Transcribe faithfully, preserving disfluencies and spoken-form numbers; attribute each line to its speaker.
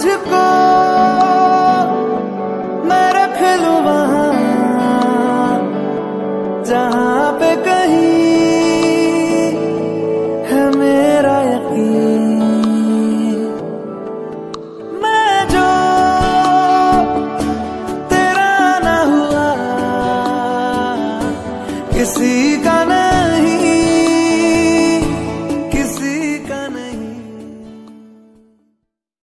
Speaker 1: तुझको मैं रख लूं वहां जहां पे कहीं है मेरा यकीन। मैं जो तेरा ना हुआ किसी का नहीं